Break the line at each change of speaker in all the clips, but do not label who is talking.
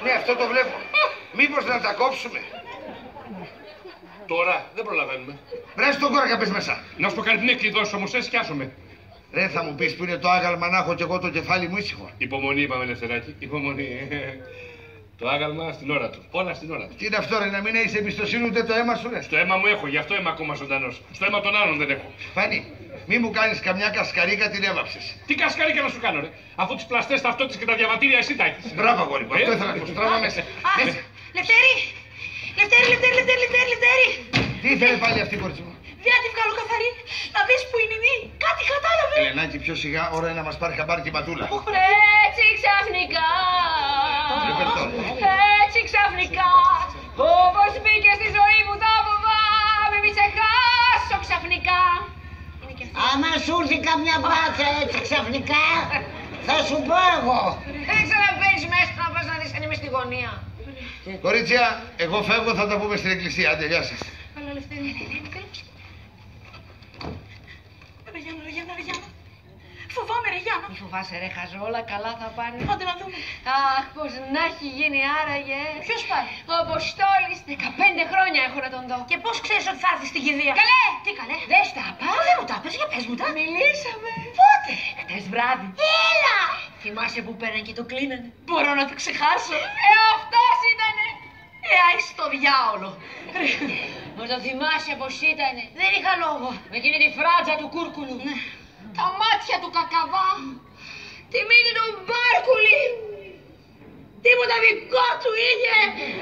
Ναι, αυτό το βλέπω. Μήπως να τα κόψουμε.
Τώρα δεν προλαβαίνουμε.
Βρες τον κόρακα, πες μέσα.
Να σου το κάνει την εκκλειδώση όμως, σκιάσομαι.
Ρε, θα μου πεις που είναι το άγαλμα να έχω κι εγώ το κεφάλι μου ήσυχο.
Υπομονή, είπαμε, Ελευθεράκη. Υπομονή. Το άγαλμα στην ώρα του. Όλα στην ώρα του.
Τι είναι αυτό, ρε, να μην έχεις εμπιστοσύνη ούτε το αίμα σου, ρε.
Στο αίμα μου έχω, γι' αυτό είμαι ακόμα ζωντανός. Στο αίμα των άλλων δεν έχω.
Φάνη, μη μου κάνεις καμιά κασκαρίκα, την έβαψες.
Τι κασκαρίκα να σου κάνω, ρε. Αφού τις πλαστές ταυτότητες και τα διαβατήρια εσύ τα έχεις.
Μπράβο, αγόρι μου. Αυτό ήθελα να ακούσω. Τράβα μέσα.
Λευτέρη! Λευτέρη!
Τι ήθελε πάλι αυτή η κόρτσι μου.
Δεν τη βγάλω καθαρή. Να δεις που είναι η κάτι κατάλαβε.
Ελενάκη, πιο σιγά, ώρα είναι να μας πάρει χαμπάρι και η πατούλα.
Έτσι ξαφνικά.
Ρεπερτόριο.
Έτσι ξαφνικά. Όπως μπήκε στη ζωή μου τα φοβάμαι, μη σε χάσω ξαφνικά.
Άμα σου έρθει καμιά μπάτσα έτσι ξαφνικά, θα σου πω εγώ.
Δεν ξαναμπαίνεις μέσα να πας να δεις αν είμαι στη γωνία.
Κορίτσια, εγώ φεύγω, θα τα πούμε στην εκκλησία. Άντε, γεια σας.
Καλά, Λευτέρη. Ρε Γιάννα. Φοβάμαι, ρε Γιάννα.
Μη φοβάσαι, ρε χαζό, όλα καλά θα πάνε.
Άντε να δούμε.
Αχ, πως να έχει γίνει άραγε.
Ποιος πάει?
Ο Αποστόλης, 15 χρόνια έχω να τον δω.
Και πώς ξέρεις ότι θα έρθει στην κηδεία?
Καλέ!
Τι καλέ?
Δεν στα πας.
Δεν μου τα πες, για πες μου τα.
Μιλήσαμε.
Πότε?
Χτες βράδυ.
Έλα!
Θυμάσαι που πέραν και το κλείνανε.
Μπορώ να το ξεχάσω.
Αυτός ήτανε.
Άι στο διάολο.
Μα το θυμάσαι πως ήτανε.
Δεν είχα λόγο.
Με εκείνη τη φράτσα του κούρκουλου.
Ναι.
Τα μάτια του κακαβά. Τη μύτη του μπάρκουλη. Τίποτα δικό του είχε.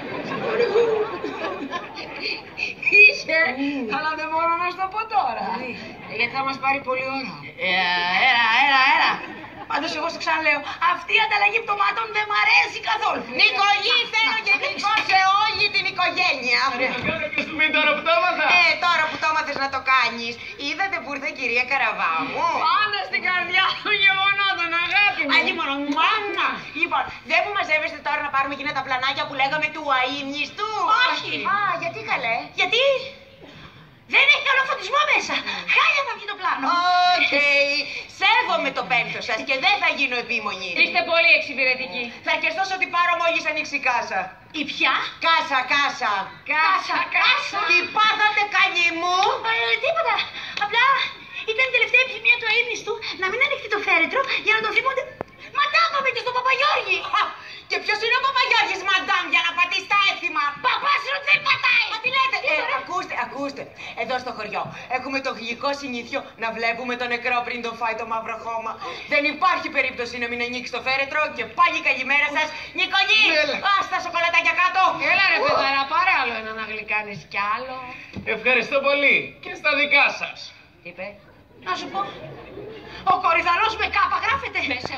Είχε. Αλλά δεν μπορώ να σου το πω τώρα. Γιατί θα μας πάρει πολλή ώρα.
Έλα. Πάντως εγώ στο ξαναλέω, αυτή η ανταλλαγή πτωμάτων δεν μ' αρέσει καθόλου.
Νικολή, θέλω γενικό σε όλη την οικογένεια.
Τώρα που το έμαθα.
Τώρα που το έμαθες να το κάνεις. Είδατε που ήρθε η κυρία Καραβάμου.
Πάντα στην καρδιά των γεγονότων, αγάπη μου.
Αγίμωνο, μάνα. Λοιπόν, δεν μου μαζεύεστε τώρα να πάρουμε εκείνα τα πλανάκια που λέγαμε του αείμνηστου.
Όχι.
Α, γιατί καλέ?
Γιατί δεν έχει καλό φωτισμό μέσα. Χάλια θα βγει το πλάνο.
Οκ. Σέβομαι το πένθος σας και δεν θα γίνω επίμονη.
Είστε πολύ εξυπηρετικοί.
Θα αρκεστώ ότι πάρω μόλις ανοίξει η κάσα.
Η ποια?
Κάσα.
Κάσα.
Τι πάθατε καλή μου?
Τίποτα. Απλά ήταν η τελευταία επιθυμία του αείμνηστου να μην ανοιχτεί το φέρετρο για να τον θυμούνται. Μα τα είπαμε και στον Παπαγιώργη.
Και ποιος είναι ο Παπαγιώργης, μαντάμ, για να πατήσει τα έθιμα?
Παπάς σου δεν πατάει.
Μα τι λέτε? Ακούστε. Εδώ στο χωριό έχουμε το γλυκό συνήθιο να βλέπουμε το νεκρό πριν το φάει το μαύρο χώμα. Δεν υπάρχει περίπτωση να μην ανοίξει το φέρετρο και πάλι καλημέρα σας. Νικολή, ας τα σοκολατάκια κάτω.
Έλα ρε παιδάρα, πάρε άλλο ένα να γλυκάνεις κι άλλο.
Ευχαριστώ πολύ. Και στα δικά σας.
Τι είπε?
Να σου πω. Ο Κορυδαλός με κάπα γράφεται.
Μέσα.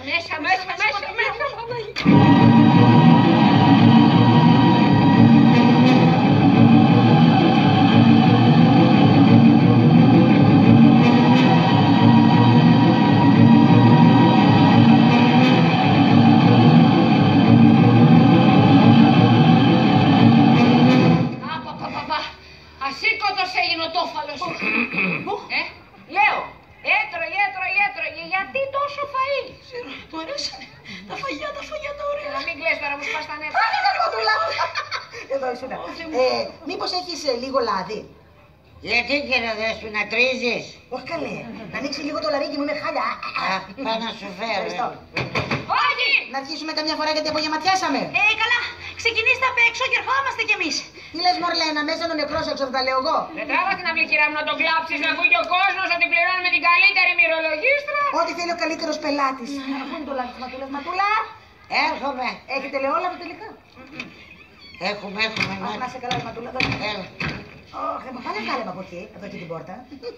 Ασήκωτος έγινε ο τόφαλος. Λέω, έτρωγε. Γιατί τόσο φαΐ?
Του αρέσανε. Τα φαγιά τα ωραία.
Να μην κλαις τώρα, μου σπάς τα νεύρα.
Άντε λίγο του λάδι. Εδώ ήσουν. Μήπως έχεις λίγο λάδι?
Γιατί κύριε Δέσποινα, τρίζεις?
Όχι καλέ. Να ανοίξει λίγο το λαρίκι μου, είναι χάλια.
Πάω να σου φέρω.
Ευχαριστώ.
Όχι!
Να αρχίσουμε καμιά φορά γιατί απογευματιάσαμε.
Καλά. Ξεκινήστε απ' έξω και ερχόμαστε κι εμείς.
Τι λες Μορλένα, μέσα είναι ο νεκρός έξω από τα λέω εγώ.
Δεν τράβα την αυλή κυρά μου να τον κλάψεις, να ακούει και ο κόσμος ότι πληρώνουμε την καλύτερη μυρολογίστρα.
Ό,τι θέλει ο καλύτερος πελάτης. Πού είναι το λάδι της Ματούλας? Ματούλα!
Έρχομαι.
Έχετε ελαιόλαδο τελικά?
Έχουμε.
Να σε καλά, Ματούλα.
Έλα.
Όχι, πάνε κάλεμα από εκεί, εδώ και την πόρτα.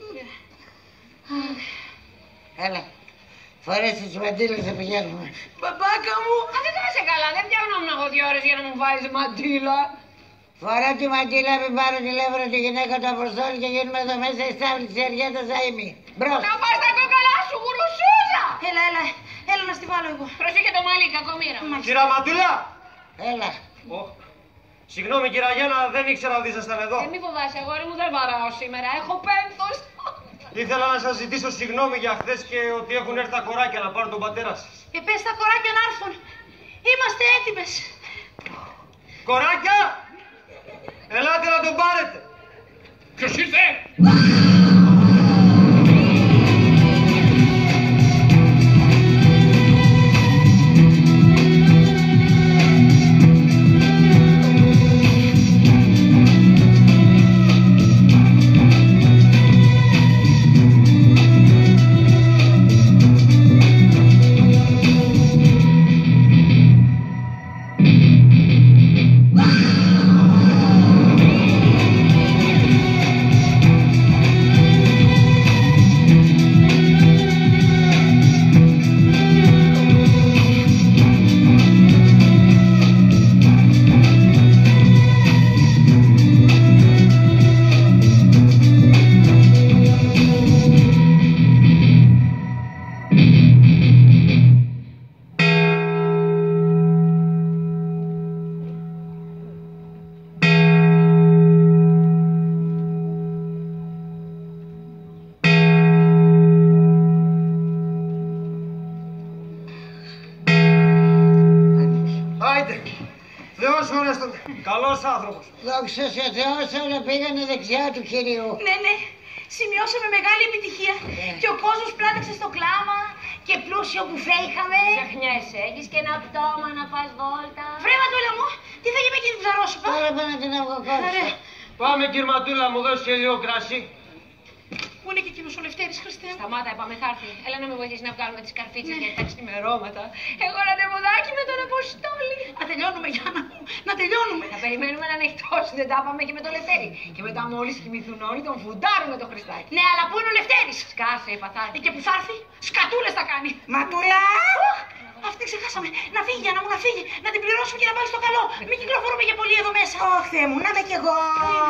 Έλα. Φορέστε τις μαντήλες να πηγαίνουμε.
Μπαμπάκα μου!
Δεν θα είσαι καλά, δεν φτιάχνόμουν εγώ 2 ώρες για να μου βάζεις μαντήλα.
Φορά τη μαντήλα, μην πάρω τηλέφωνο τη γυναίκα του Αποστόλη και γίνουμε εδώ μέσα η στάβλη της Εριέτας Αΐμη. Μπρος.
Να πας τα κόκαλά σου, γουρουσούζα!
Έλα να στη βάλω εγώ.
Προσέχε το μαλλί, κακομοίρα.
Κυρία Μαντήλα!
Έλα.
Συγγνώμη κυρία Γιάννα, δεν ήξερα ότι ήσασταν εδώ.
Μη φοβάσαι, αγόρι μου, δεν βαράω σήμερα. Έχω πένθος.
Ήθελα να σας ζητήσω συγγνώμη για χθες και ότι έχουν έρθει τα κοράκια να πάρουν τον πατέρα σας.
Πες τα κοράκια να έρθουν. Είμαστε έτοιμες.
Κοράκια! Ελάτε να τον πάρετε!
Ποιος ήρθε?
Καλός άνθρωπος.
Δόξα σε Θεό, όλα πήγανε δεξιά του Κυρίου.
Ναι, ναι. Σημειώσαμε μεγάλη επιτυχία. Και ο κόσμος πλάταξε στο κλάμα. Και πλούσιο μπουφέ είχαμε.
Ξεχνιέσαι, έχεις και ένα πτώμα να πας βόλτα.
Βρε Ματούλα μου, τι θα γίνει με την ψαρόσουπα?
Τώρα πάω να την αυγοκόψω.
Πάμε κύριε Ματούλα, μου δώσει και λίγο κρασί.
Πού είναι και εκείνος ο Λευτέρης, Χριστέ μου?
Σταμάτα, είπαμε θα έρθει. Έλα να με βοηθήσει να βγάλουμε τις καρφίτσες και τα ξημερώματα. Έχω ραντεβουδάκι με τον Αποστόλη.
Να τελειώνουμε, Γιάννα μου, να τελειώνουμε.
Θα περιμένουμε να ανοιχτώσει, δεν τα είπαμε και με το Λευτέρη. Και μετά μόλις κοιμηθούν όλοι τον φουντάρουμε το Χριστάκι.
Ναι, αλλά πού είναι ο Λευτέρης?
Σκάσε, παθάκι.
Και που θα έρθει, σκατούλες θα κάνει.
Ματούλα!
Αυτή ξεχάσαμε. Να φύγει, Γιάννα μου, να φύγει. Να την πληρώσουμε και να πάει στο καλό. Μην κυκλοφορούμε για πολύ εδώ μέσα.
Ωχ, Θεέ μου, να είμαι κι εγώ!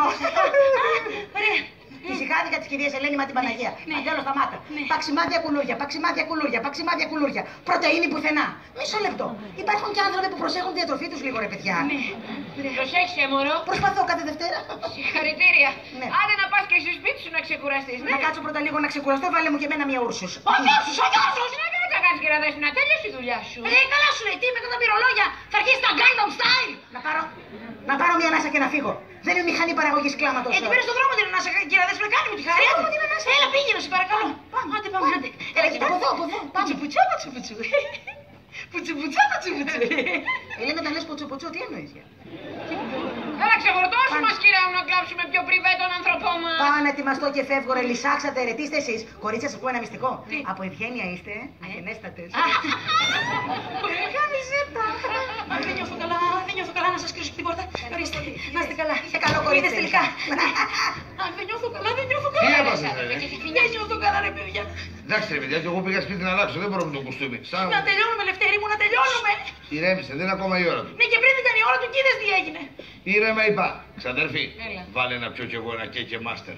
Ωραία.
Φυσικάδικα τη κυρία Ελένη μα την Παναγία.
Ναι.
Αντέλο σταμάτα.
Ναι.
Παξιμάδια κουλούρια, παξιμάδια κουλούρια, παξιμάδια κουλούρια. Πρωτεΐνη πουθενά. Μισό λεπτό. Υπάρχουν και άνθρωποι που προσέχουν τη διατροφή του λίγο, ρε παιδιά.
Ναι.
Προσέξτε, μωρό.
Προσπαθώ κάθε Δευτέρα.
Συγχαρητήρια.
Ναι.
Άντε να πας και στο σπίτι σου να ξεκουραστείς.
Να κάτσω πρώτα λίγο να ξεκουραστώ, βάλε μου και εμένα μια ούρσους.
Ο Γιώσους, ο Γιώσους!
Τι να κάνεις και να δες να τελειώσει η δουλειά σου.
Καλά σου λέει, τι με τα πυρολόγια. Θα αρχίσει τα Gangnam Style.
Να πάρω μια ανάσα και να φύγω. Δεν είναι μηχανή παραγωγής κλάματος.
Την πήρε στον δρόμο την ανάσα, κύριε Δέσποινα, κάνε μου τη χάρη. Έλα, πήγαινε, σε παρακαλώ. Πάμε, άντε. Έλα, κοίτα, από εδώ. Πουτσουπουτσά, πατσουπουτσού. Πουτσουπουτσά, πατσουπουτσού.
Ελένη, όταν λες ποτσοποτσό, τι εννοείς?
Έλα, ξεφορτώσου μας, κυρία μου, να κλάψουμε πιο πριβέ τον άνθρωπό μας.
Πάω να ετοιμαστώ και φεύγω, ρε, λυσάξατε, ρε, τι είστε εσείς? Κορίτσια, σας πω ένα μυστικό. Από Ευγένεια είστε, αγενέστατες.
Καμιζέτα. Δεν νιώθω καλά να σας κλείσω την πόρτα. Ορίστε, να είστε καλά.
Σε καλό κορίτσι
τελικά. Δεν νιώθω καλά.
Τι έπασες, ρε?
Δεν νιώθω καλά, ρε παιδιά.
Εντάξει, ρε παιδιά, και εγώ πήγα σπίτι να αλλάξω. Δεν μπορώ με το κουστούμι.
Να τελειώνουμε, Λευτέρη μου, να τελειώνουμε.
Ηρέμησε, δεν είναι ακόμα η ώρα του.
Ναι, και πριν ήταν η ώρα του, κοίτας τι έγινε.
Ήρεμα είπα. Ξαδέρφη,
Έλα.
βάλε να πιω κι εγώ ένα κέικε μάστερ.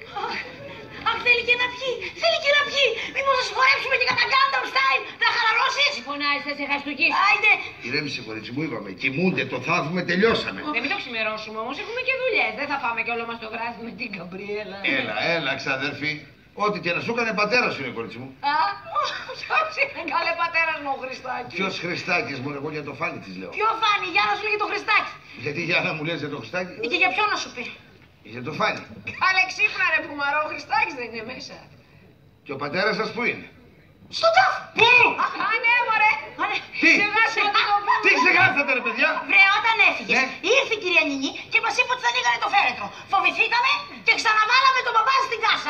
Αχ, θέλει και να πιει. Θέλει και να πιει. Μήπως θα σου χορέψουμε και κατά Gangnam Style. Θα χαλαρώσεις.
Φωνάζεις, θα σε χαστούκεις.
Άιντε.
Ηρέμησε, κορίτσι μου, είπαμε. Κοιμούνται, το θαύουμε, τελειώσαμε.
Μην το ξημερώσουμε όμως, έχουμε και δουλειές. Δεν θα πάμε κι όλο μας το βράδυ με την Καμπριέλα.
Έλα, ξαδέρφη. Ό,τι και να σου έκανε πατέρα σου είναι, κορίτσι μου.
Α, ποιος είναι καλέ πατέρας μου ο Χριστάκης.
Ποιος Χριστάκης μου, εγώ για το φάνη της λέω.
Ποιο φάνη, για να σου λέγει το Χριστάκι.
Γιατί για να μου λες για το Χριστάκη,
Και για ποιο να σου πει.
για το φάνη.
Καλέ ξύπνα ρε πουμαρό, ο Χριστάκης δεν είναι μέσα.
Και ο πατέρας σας που είναι?
Στο τάφ.
Πού?
Α, ναι μωρέ.
Τι?
Ξεχάσε ότι το πούμε.
Τι ξεχάσατε, ρε παιδιά?
Βρε, όταν έφυγες,
Ναι.
ήρθε η κυρία Νινή και μας είπε ότι θα ανοίγανε το φέρετρο. Φοβηθήκαμε και ξαναβάλαμε τον παπά στην κάσα.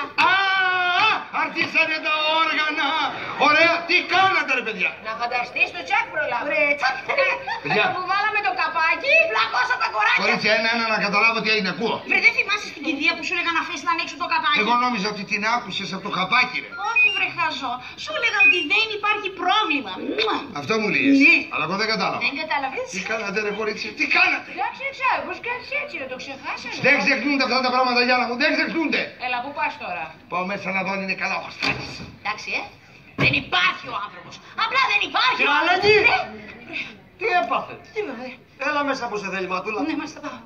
Άρχισανε τα όργανα. Ωραία, τι κάνατε, ρε παιδιά?
Να φανταστείς το τσακ προλάβω.
Βρε, τσακ.
Παιδιά.
Που βάλαμε το καπάκι.
Πλακώσα τα κοράκια.
Κορίτσια, ένα να καταλάβω τι έγινε, ακούω.
Βρε, δεν θυμάσαι στην κηδεία που σου έλεγα να αφήσει να ανοίξουν το καπάκι.
Εγώ νόμιζα ότι την άκουσες από το καπάκι, ρε.
Όχι, βρε χαζό. Σου έλεγα ότι δεν υπάρχει πρόβλημα.
Αυτό μου λες.
Ναι.
Αλλά εγώ δεν κατάλαβα.
Δεν κατάλαβες.
Τι κάνατε, ρε κορίτσι, τι κάνατε?
Εντάξει, ξέρω, πως κάνεις έτσι, να το ξεχάσανε.
Δεν ξεχνούνται αυτά τα πράγματα, Γιάννα μου, δεν ξεχνούνται.
Έλα, πού πας τώρα.
Πάω μέσα να δω αν είναι καλά ο Χριστάκης.
Εντάξει, δεν υπάρχει ο άνθρωπος. Απλά δεν υπάρχει.
Κύριε
ο άνθρωπος.
Αλέτη!
Ναι.
Τι έπαθε?
Τι βέβαια.
Έλα μέσα που σε θέλει, Ματούλα.
Ναι, μάλιστα πάω.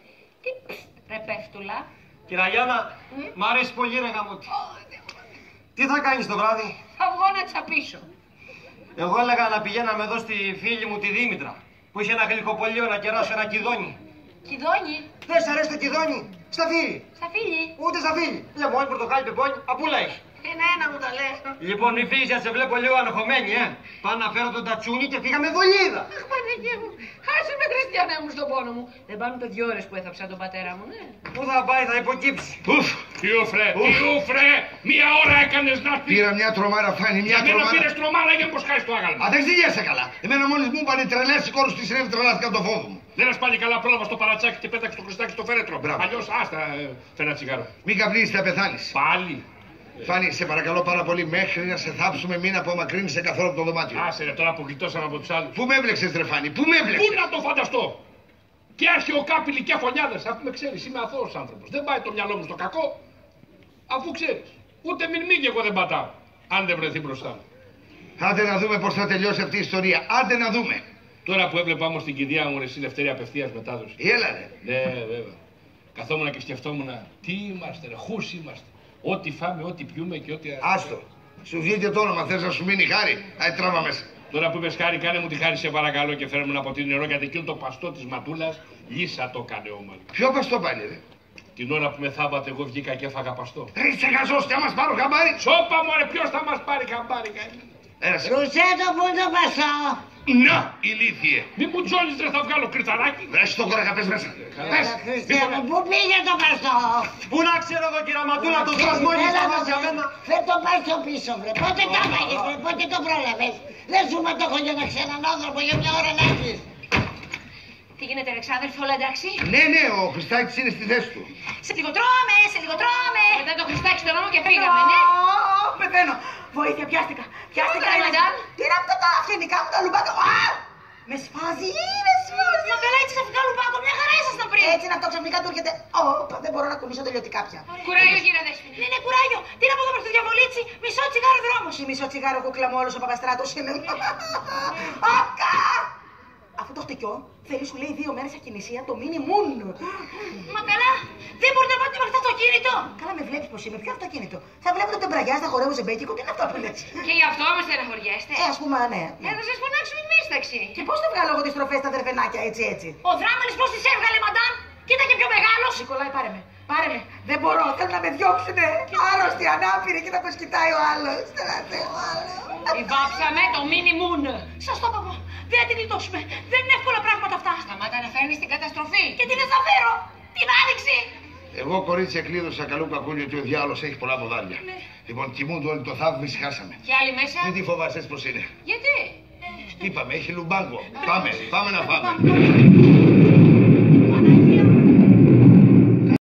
Ρε πέφτουλα.
Κυρα Γιάννα, μ' αρέσει πολύ ρε γαμώτη. Τι θα κάνεις το βράδυ?
Θα βγω να τσαπίσω.
Εγώ έλεγα να πηγαίναμε εδώ στη φίλη μου τη Δήμητρα, που είχε ένα γλυκοπολείο να κεράσω ένα κιδόνι.
Κιδόνι.
Δεν σ' αρέσει το κιδόνι? Σταφύλι.
Σταφύλι.
Ούτε σταφύλι. Λεμόνι, πορτοκάλι, πεπόνι, απούλα έχει.
Ένα μου τα λες.
Λοιπόν, η φίλη σε βλέπω λίγο ανοχωμένη, Πάω να φέρω τον τατσούνι και φύγαμε βολίδα.
Αχ, Παναγία μου. Άσε με, Χριστιανέ μου, στον πόνο μου. Δεν πάνε ούτε 2 ώρες που έθαψα τον πατέρα μου, ναι.
Πού θα πάει, θα υποκύψει.
Ουφ, τι ούφρε, 1 ώρα έκανες να έρθεις.
Πήρα μια τρομάρα, Φάνη, μια
Εμένα
τρομάρα.
πήρες τρομάρα για πως χάσεις το άγαλμα.
Α, δεν ξηγέσαι καλά. Εμένα μόλις μου είπανε τρελές οι κόρους της συνέβη, τρελάθηκα το φόβο μου.
Δεν has πάλι καλά πρόλαβα στο παρατσάκι και πέταξε το Χριστάκι στο φέρετρο.
Μπράβο.
Αλλιώς άστα, φέρνα τσιγάρο.
Μην καπνίσεις, θα πεθάνεις.
Πάλι.
Φάνη, σε παρακαλώ πάρα πολύ, μέχρι να σε θάψουμε, μην απομακρύνεσαι καθόλου από το δωμάτιο.
Άσε ρε, τώρα που γλιτώσαμε από τους άλλους.
Πού με έβλεξες, ρε Φάνη, πού με έβλεξες.
Πού να το φανταστώ. Και αρχαιοκάπηλοι και αφωνιάδες, αφού με ξέρεις, είμαι αθώος άνθρωπος. Δεν πάει το μυαλό μου στο κακό, αφού ξέρεις. Ούτε μυρμήγκι εγώ δεν πατάω, αν δεν βρεθεί μπροστά μου.
Άντε να δούμε πώς θα τελειώσει αυτή η ιστορία. Άντε να δούμε.
Τώρα που έβλεπα όμως την κηδεία μου, ρε, εσύ Δευτέρη απευθείας μετάδοση.
Έλα, ρε.
Ναι, βέβαια. Καθόμουν και σκεφτόμουν τι είμαστε, ρε, χούς είμαστε. Ό,τι φάμε, ό,τι πιούμε και ό,τι.
Άστο. Σου βγήκε το όνομα, θες να σου μείνει χάρη. Άι, τράβα μέσα.
Τώρα που είπες χάρη, κάνε μου τη χάρη σε παρακαλώ και φέρε μου ένα ποτήρι νερό γιατί εκείνο το παστό της ματούλας λύσα το έκανε ο Μαλ.
Ποιο παστό πάνε, ρε.
Την ώρα που με θάβατε, εγώ βγήκα και έφαγα παστό.
Ρε, είσαι γαζός, θα μας πάρω χαμπάρι.
Σώπα μου, ρε, ποιος θα μας πάρει χαμπάρι, κάνει.
Έρασε.
Ρουσέτο, πού είναι το παστό?
Να, ηλίθιε.
Μη μου τζόλεις, ρε, θα βγάλω κρυθαράκι.
Βρες το κόρακα, πες μέσα. Πες.
Χριστιανό, πού πήγε το παστό?
Πού να ξέρω εγώ, κύρα Ματούλα, το δρόμο είναι
Έλα
στα
το
βάζια μένα.
φέρ το παστό πίσω, βρε. Πότε το έφαγες, βρε, πότε το πρόλαβες? Δεν σου μετέχω για να ξέναν για 1 ώρα να έρθεις.
Τι γίνεται, Αλεξάνδρε, όλα εντάξει?
Ναι, ναι, ο Χριστάκης είναι στη θέση του.
Σε λίγο τρώμε, σε λίγο τρώμε. Μετά το Χριστάκι στο νόμο και φύγαμε, ναι.
Πεθαίνω. Βοήθεια, πιάστηκα. Πιάστηκα.
Πού ήταν?
Τι είναι αυτά τα γενικά μου τα λουμπάκα. Με σφάζει, με σφάζει.
Μα καλά, έτσι ξαφνικά λουμπάκο, μια χαρά ήσασταν πριν.
Έτσι είναι αυτό, ξαφνικά του έρχεται. Δεν μπορώ να κουνήσω τελειωτικά πια.
Κουράγιο, κύριε Δέσποινα.
Ναι, ναι, κουράγιο. Τι να πω εδώ προς το διαβολίτσι. Μισό τσιγάρο δρόμος. Η μισό τσιγάρο κούκλα μου όλος ο Παπαστράτος είναι. Ακα! Αυτό το χτυκιό θέλει, σου λέει, 2 μέρες ακινησία το μίνιμουμ.
Μα καλά, δεν μπορείτε να πάτε με αυτό το αυτοκίνητο.
Καλά, με βλέπεις πως είμαι. Ποιο αυτοκίνητο? Θα βλέπω τον τεμπραγιά στα χορεύω ζεμπέκικο. Τι είναι αυτό που λες?
Και γι' αυτό μας στεναχωριέστε.
Ας πούμε, ναι.
Θα σας φωνάξουμε εμείς, ταξί.
Και πώς θα βγάλω εγώ τις τροφές στα δερφενάκια έτσι.
Ο δράμανης πώς τις έβγαλε, μαντάμ. Κοίτα και πιο μεγάλος.
Νικολάη, πάρε με. Πάρε με. Δεν μπορώ. Θέλω να με διώξουνε. Άρρωστη, ανάπηρη. Κοίτα πως κοιτάει ο άλλος.
Βάψαμε το μίνιμουμ.
Σας το είπα εγώ. Δεν θα την γλιτώσουμε. Δεν είναι εύκολα πράγματα αυτά.
Σταμάτα να φέρνεις την καταστροφή.
Και τι να φέρω. Την άνοιξη.
Εγώ, κορίτσια, κλείδωσα καλού κακούλιο ότι ο διάολος έχει πολλά ποδάρια.
Ναι.
Λοιπόν, κοιμούνται όλοι το θαύμα, ησυχάσαμε.
Και άλλοι μέσα.
Μην τη φοβάσαι πως είναι.
Γιατί?
Είπαμε, έχει λουμπάγκο. Πάμε να φάμε.